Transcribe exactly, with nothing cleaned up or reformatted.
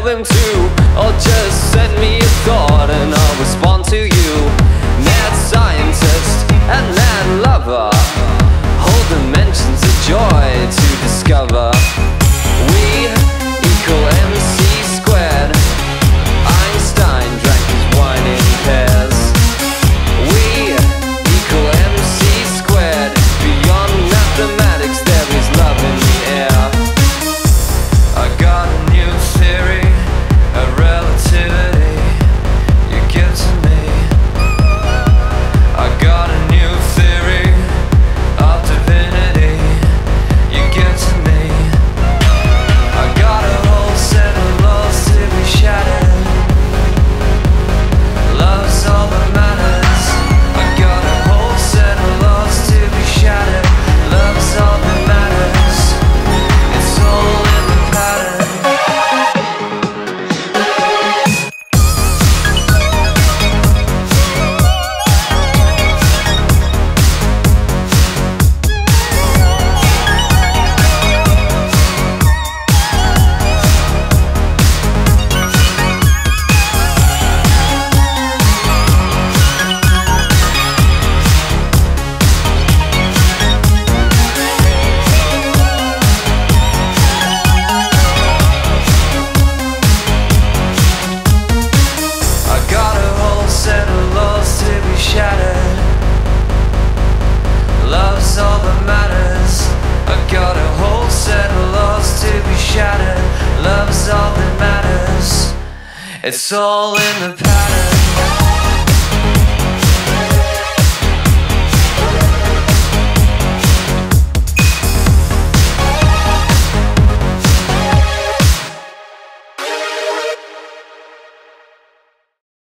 them too, or just send me a thought and I'll respond to you. Mad scientist and mad lover, whole dimensions of joy to discover. We equal M C squared. Einstein drank his wine in pairs. We equal M C squared. Beyond mathematics there is love in the air. I got a new theory, a relativity you give to me. I got a new theory of divinity you give to me. I got a whole set of laws to be shattered. Love's all that matters. I got a whole set of laws to be shattered. Love's all that matters. It's all in the pattern. I got a whole set of laws to be shattered. Love's all that matters. I got a whole set of laws to be shattered. Love's all that matters. It's all in the pattern.